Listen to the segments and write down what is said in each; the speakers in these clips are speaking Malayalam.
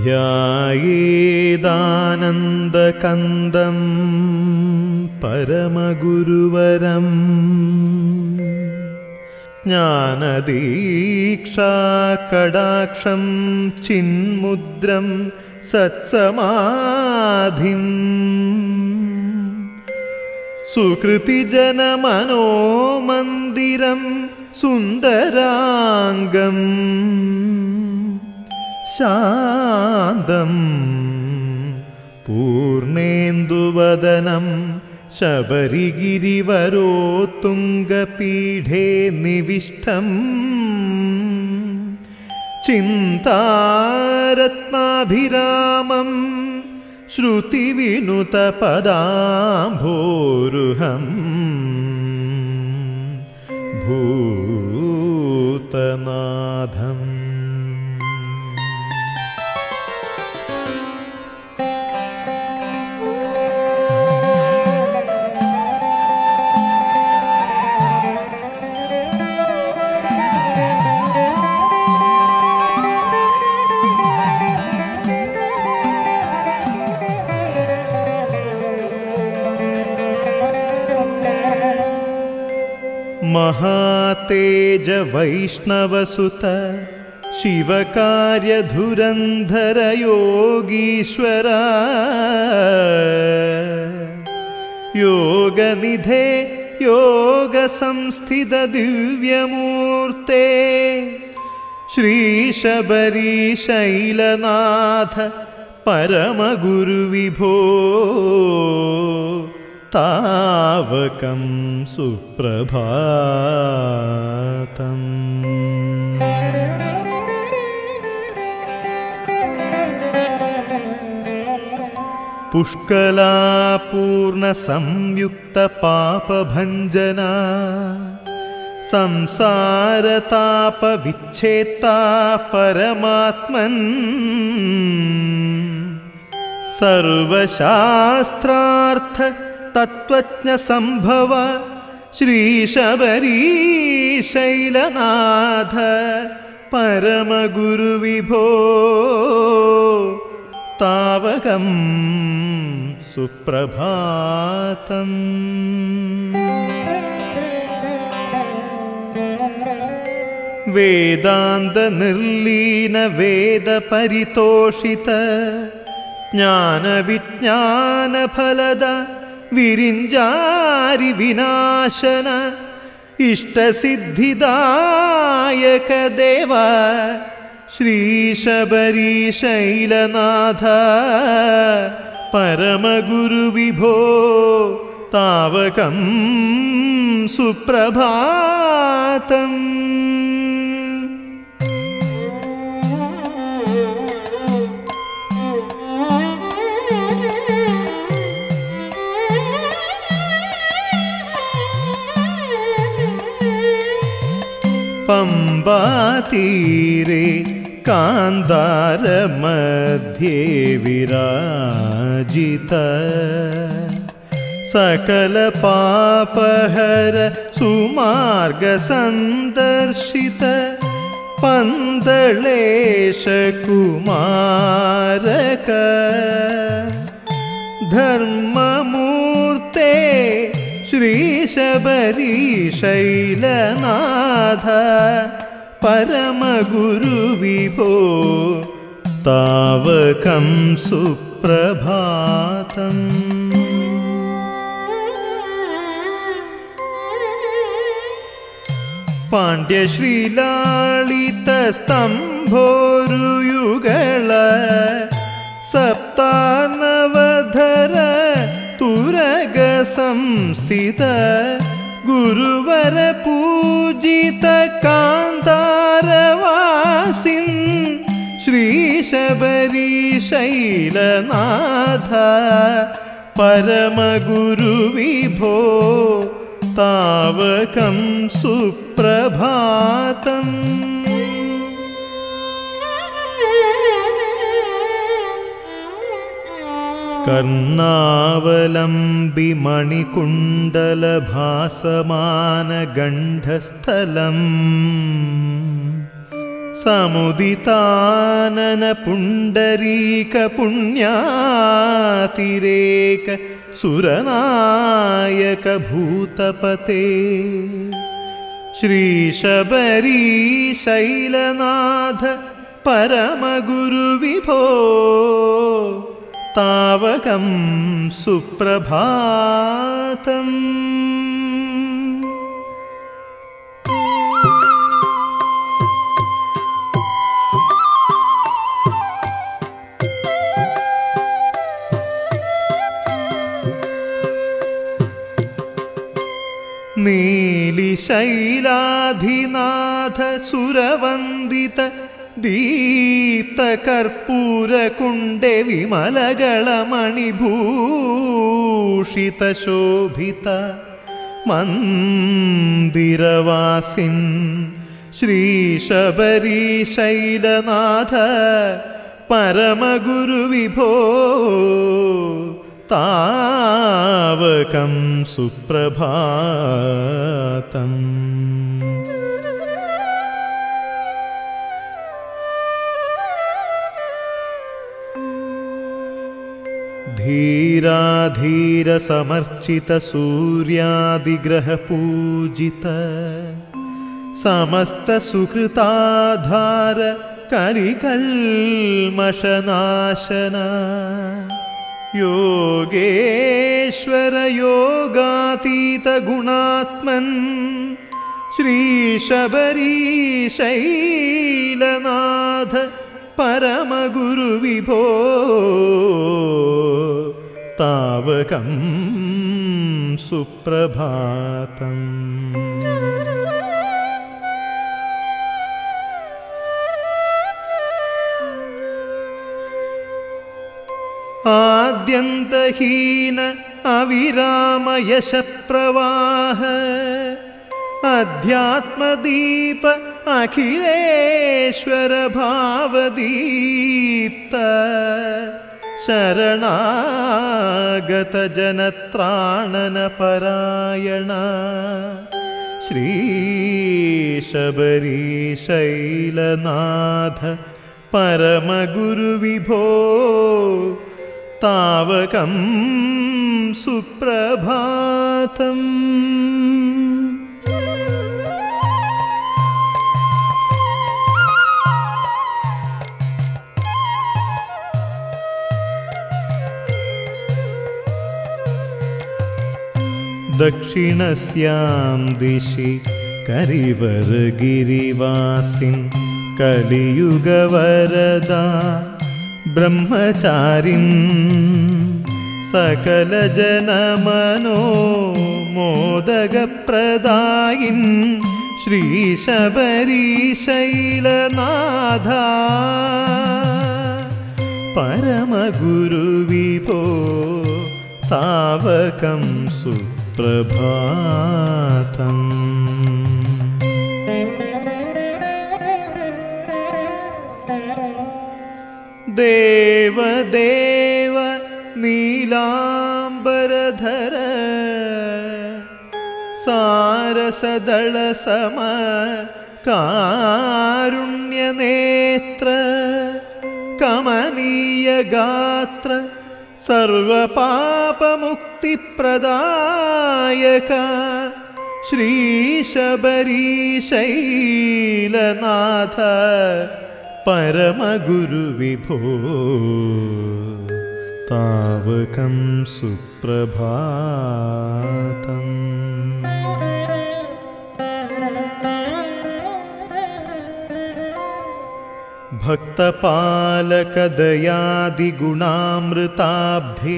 ധ്യായേദാനന്ദകന്ദം പരമഗുരുവരം ജ്ഞാനദീക്ഷാകടാക്ഷം ചിന്മുദ്രം സത്സമാധിം സുകൃതിജനമനോമന്ദിരം സുന്ദരാംഗം ശാന്തം പൂർണേന്ദുവദനം ശബരിഗിരിവരോത്തുംഗപീഠേ നിവിഷ്ടം ചിന്താരത്നാഭിരാമം ശ്രുതിവിനുതപദാംഭോരുഹം ഭൂതനാഥം महातेज वैष्णवसुत शिवकार्यधुरन्धर योगीश्वर योगनिधे योगसंस्थित दिव्यमूर्ते श्रीशबरीशैलनाथ परमगुरुविभो तावकं सुप्रभातम् पुष्कलापूर्णसंयुक्तपापभञ्जना संसारतापविच्छेत्ता परमात्मन् सर्वशास्त्रार्थ तत्त्वज्ञ संभव श्रीशबरीशैलनाथ परमगुरुविभो तावकं सुप्रभातम् वेदान्त निर्लीन वेद परितोषित ज्ञान विज्ञान फलद विरिञ्जारि विनाशन इष्टसिद्धिदायक देव श्रीशबरीशैलनाथ परमगुरुविभो तावकं सुप्रभातम् पम्बातीरे कान्दारमध्ये विराजित सकलपापहर सुमार्गसन्दर्शित पन्दलेश कुमारक धर्ममूर्ते श्रीशबरीशैलनाथ परमगुरुविभो तावकं सुप्रभातम् पाण्ड्यश्रीलालितस्तम्भोरुयुगल सप्तानवधर तुरग संस्थित गुरुवर पूजित कान्तारवासिन् श्रीशबरीशैलनाथ परमगुरुविभो तावकं सुप्रभातम् कर्णावलम्बि मणिकुण्डलभासमान गण्डस्थलम् समुदितानन पुण्डरीक पुण्यातिरेक सुरनायक भूतपते श्रीशबरीशैलनाथ परमगुरुविभो तावकं सुप्रभातम्। नीलिशैलाधिनाथ सुरवन्दित दीप्तकर्पूरकुण्डे विमलगळमणिभूषितशोभित मन्दिरवासिन् श्रीशबरीशैलनाथ परमगुरुविभो तावकं सुप्रभातम्। धीराधीरसमर्चित सूर्यादिग्रहपूजित समस्त सुकृताधार कलिकल्मषनाशन योगेश्वर योगातीत गुणात्मन् श्रीशबरीशैलनाथ परमगुरुविभो तावकं सुप्रभातम्। आद्यन्तहीन अविराम यशप्रवाह अध्यात्मदीप अखिलेश्वर भावदीप्त शरणागत जनत्राणन परायण श्रीशबरीशैलनाथ परमगुरुविभो तावकं सुप्रभातम्। दक्षिणस्यां दिशि करिवरगिरिवासिन् कलियुगवरदा ब्रह्मचारिन् सकलजनमनो मोदगप्रदायिन् श्रीशबरीशैलनाथा परमगुरुविभो तावकं सुप्रभातम्। देवदेव नीलाम्बरधर सारसदलसम कारुण्यनेत्र कमनीयगात्र सर्वपापमुक्तिप्रदायक श्रीशबरीशैलनाथ परमगुरुविभो तावकं सुप्रभातम्। भक्तपालकदयादिगुणामृताब्धे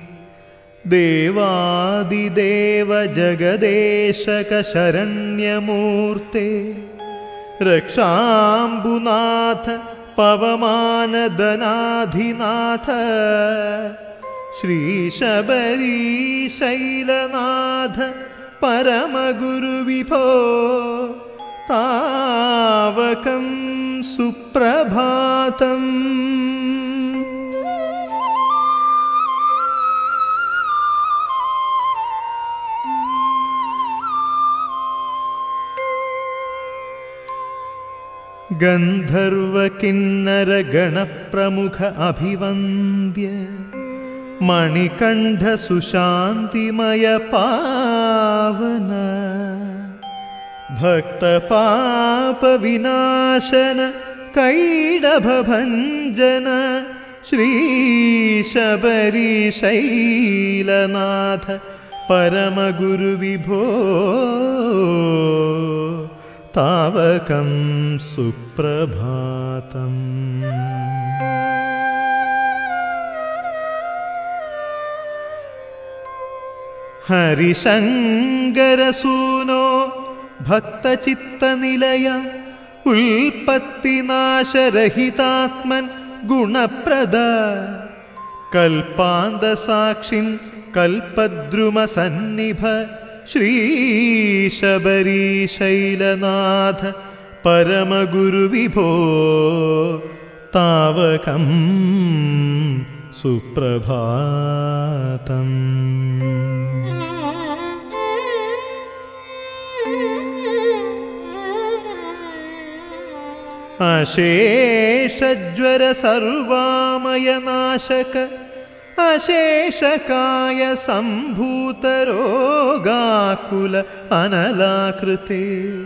देवादिदेव जगदेशक शरण्यमूर्ते रक्षाम्बुनाथ पवमानदनाधिनाथ श्रीशबरीशैलनाथ परमगुरुविभो तावकं सुप्रभातम्। ഗന്ധർവ കിന്നര ഗണപ്രമുഖ അഭിവന്ദ്യ മണികണ്ഠ സുശാന്തിമയ പാവന ഭക്തപാപ വിനാശന കൈഡഭഭഞ്ജന ശ്രീ ശബരിശൈലനാഥ പരമഗുരുവിഭോ താവകം സുപ്രഭാതം. ഹരിശങ്കരസൂനോ ഭക്തചിത്തനിലയ ഉൽപ്പത്തിനാശരഹിതാത്മൻ ഗുണപ്രദ കൽപ്പാന്തസാക്ഷിൻ കൽപദ്രുമസന്നിഭ ശ്രീ ശബരിശൈലനാഥ പരമഗുരുവിഭോ താവകം സുപ്രഭാതം. അശേഷജ്വര സർവാമയനാശക അശേഷകായ സംഭൂതരോഗാകുല അനലാകൃതേ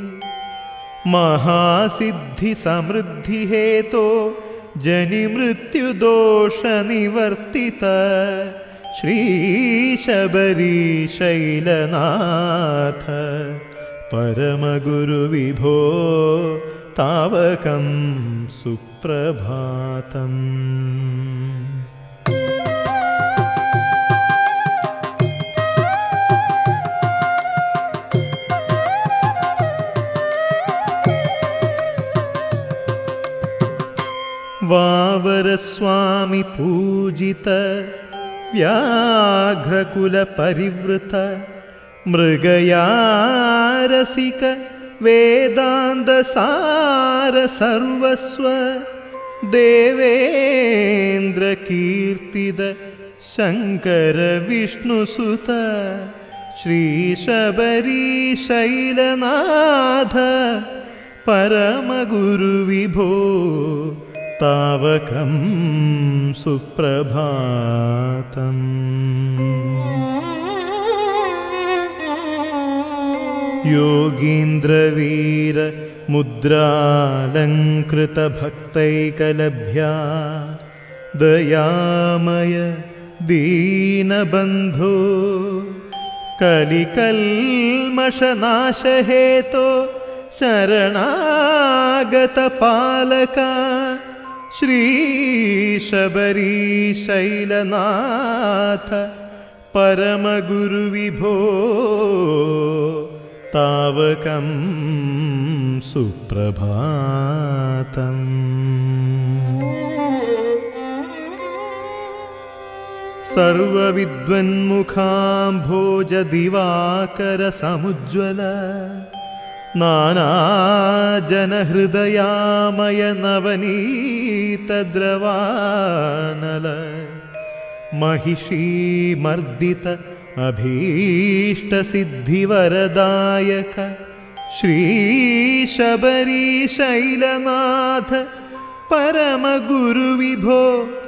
മഹാസിദ്ധി സമൃദ്ധി ഹേതോ ജനിമൃത്യുദോഷ നിവർത്തിത ശ്രീ ശബരിശൈലനാഥ പരമഗുരുവിഭോ താവകം സുപ്രഭാതം. വാവരസ്വാമി പൂജിത വ്യാഘ്രകുല പരിവൃത മൃഗയാരസിക വേദാന്തസാര സർവസ്വ ദേവേന്ദ്രകീർത്തിത ശങ്കര വിഷ്ണുസുത ശ്രീ ശബരിശൈലനാഥ പരമഗുരുവിഭോ താവകം സുപ്രഭാതം. യോഗീന്ദ്രവീര മുദ്രാലങ്കൃത ഭക്തൈകലഭ്യാ ദയാമയ ദീനബന്ധോ കലികൽമഷനാശഹേതോ ശരണാഗത പാലക ശ്രീ ശബരിശൈലനാഥ പരമഗുരുവിഭോ താവകം സുപ്രഭാതം. സർവവിദ്വന്മുഖാംഭോജ ദിവാകര സമുജ്വല നാനാജനഹൃദയാമയ നവനീതദ്രവാനല महिषीमर्दित अभीष्टसिद्धिवरदायक श्री शबरिशैलनाथ परमगुरुविभो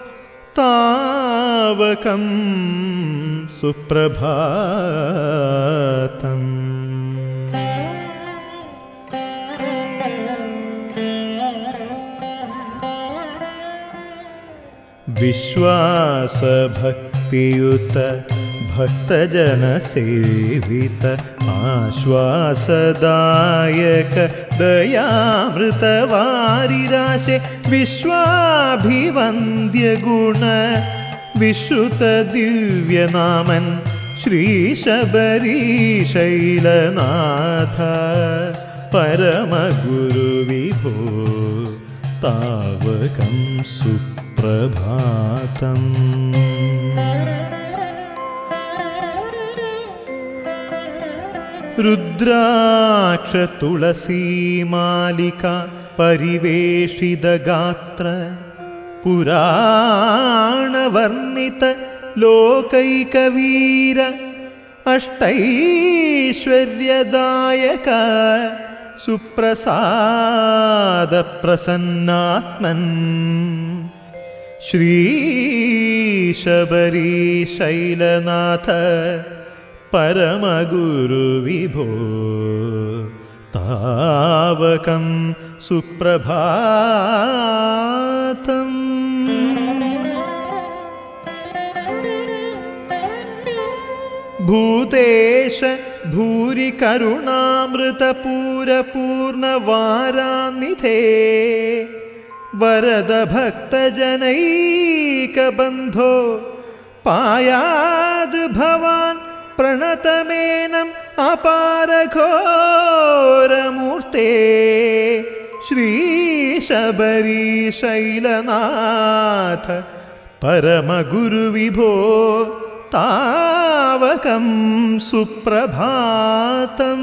तावकं सुप्रभातम्। विश्वासभक्तियुत भक्तजनसेवित आश्वासदायक दयामृतवारिराशे विश्वाभिवन्द्य गुण विश्रुत दिव्यनामन् श्री शबरिशैलनाथ परमगुरुविभो तावकं सुप्रभातम्। रुद्राक्ष तुलसीमालिका परिवेशित गात्र पुराणवर्णित लोकैकवीर अष्टैश्वर्यदायक സുപ്രസാദപ്രസന്നാത്മൻ ശ്രീശബരീശൈലനാഥ പരമഗുരുവിഭോ താവകം സുപ്രഭാതം. ഭൂതേശ ഭൂരി കരുണാമൃതപൂരപൂർണവാരാനിധേ വരദ ഭക്തജനൈകബന്ധോ പായാദ് ഭവാൻ പ്രണതമേനം അപാരഘോരമൂർത്തേ ശ്രീശബരീശൈലനാഥ പരമഗുരുവിഭോ താവകം സുപ്രഭാതം.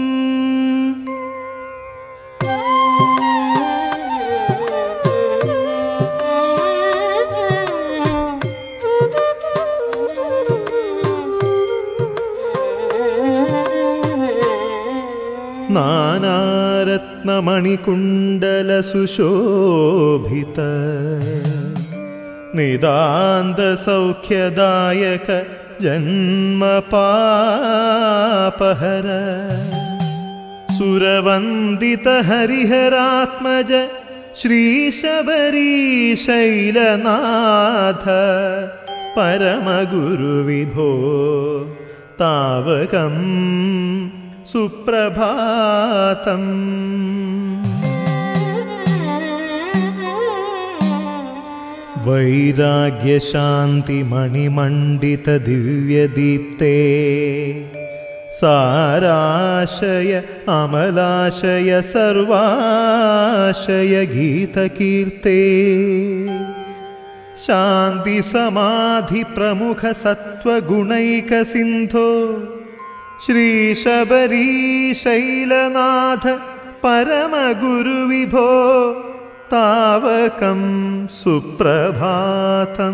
നാനാരത്നമണികുണ്ടലസുശോഭിത നിതാന്തസൗഖ്യദായക ജന്മപാപഹര സുരവന്ദിത ഹരിഹരാത്മജ ശ്രീശബരീശൈലനാഥ പരമഗുരുവിഭോ താവകം സുപ്രഭാതം. വൈരാഗ്യശാന്തിമണിമണ്ഡിത ദിവ്യദീപ്തേ സാരാശയ അമലാശയ സർവാശയ ഗീതകീർത്തേ ശാന്തി സമാധി പ്രമുഖ സത്വഗുണൈക സിന്ധോ ശ്രീശബരീശൈലനാഥ പരമഗുരുവിഭോ താവകം സുപ്രഭാതം.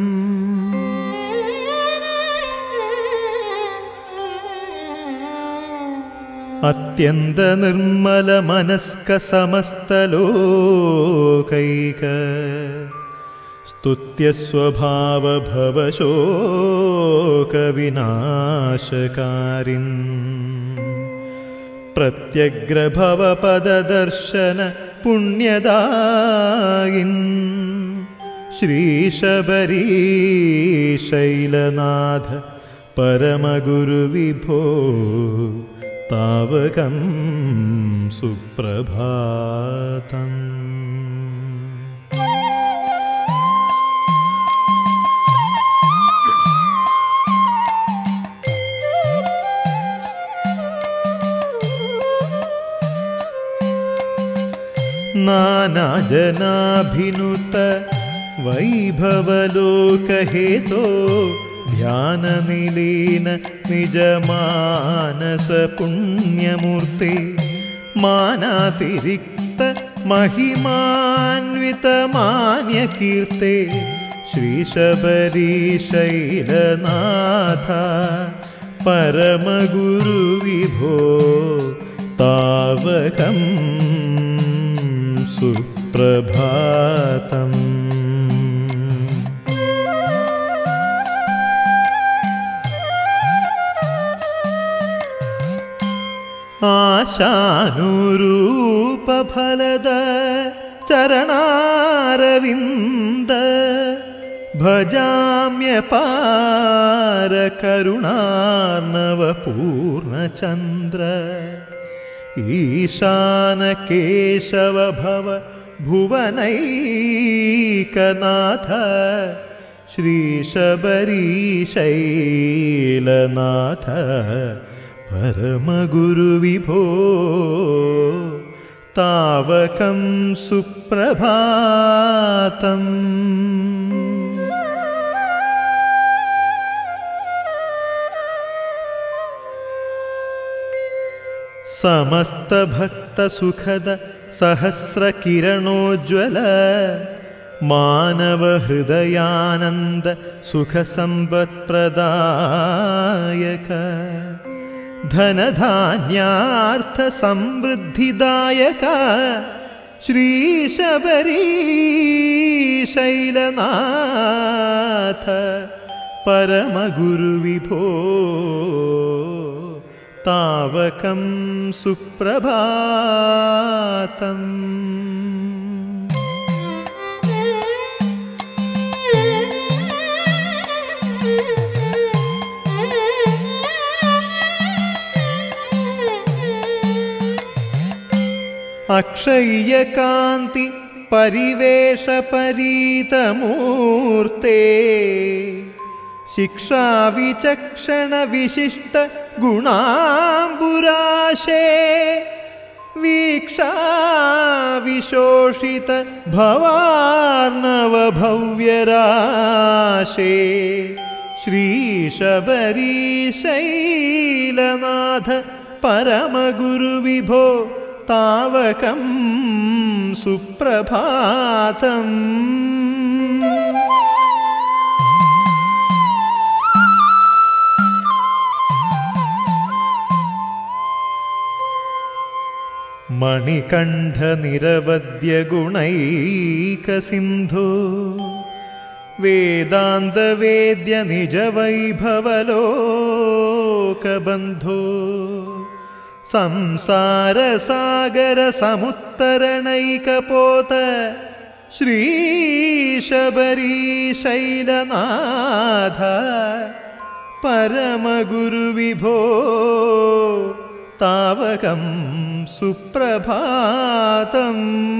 അത്യന്ത നിർമ്മല മനസ്ക സമസ്തലോകൈക സ്തുത്യസ്വഭാവ ഭവശോകവിനാശകാരിൻ പ്രത്യഗ്രഭവപദദർശന പുണ്യദായിൻ ശ്രീശബരീശൈലനാഥ പരമഗുരുവിഭോ താവകം സുപ്രഭാതം. നാനാജനാഭിനുത വൈഭവലോകഹേതോ ധ്യാനനിലീന നിജമാനസ പുണ്യമൂർത്തി മാനാതിരിക്ത മഹിമാന്വിത മാന്യകീർത്തെ ശ്രീശബരീശൈലനാഥ പരമഗുരുവിഭോ താവകം സുപ്രഭാതം. ആശാനുരൂപഫലദ ചരണാരവിന്ദ ഭജാമ്യപാര കരുണാർണവ പൂർണ്ണചന്ദ്ര ഈശാന കേശവ ഭവ ഭുവനൈകനാഥ ശ്രീശബരീശൈലനാഥ പരമഗുരുവിഭോ താവകം സുപ്രഭാതം. സമസ്തഭക്തസുഖദ സഹസ്രകിരണോജ്വല മാനവഹൃദയാനന്ദ സുഖസമ്പത്പ്രദായക धनधान्यार्थसमृद्धिदायक श्रीशबरीशैलनाथ परमगुरुविभो तावकं सुप्रभातम्। अक्षय्यकान्ति परिवेशपरीतमूर्ते शिक्षाविचक्षण विशिष्ट गुणाम्बुराशे वीक्षाविशोषित भवार्णव भव्यराशे श्रीशबरीशैलनाथ परमगुरुविभो तावकं सुप्रभातम्। मणिकण्ठनिरवद्यगुणैकसिन्धो वेदान्तवेद्य निजवैभवलोकबन्धो संसारसागरसमुत्तरणैकपोत श्रीशबरीशैलनाथ परमगुरुविभो तावकं सुप्रभातम्।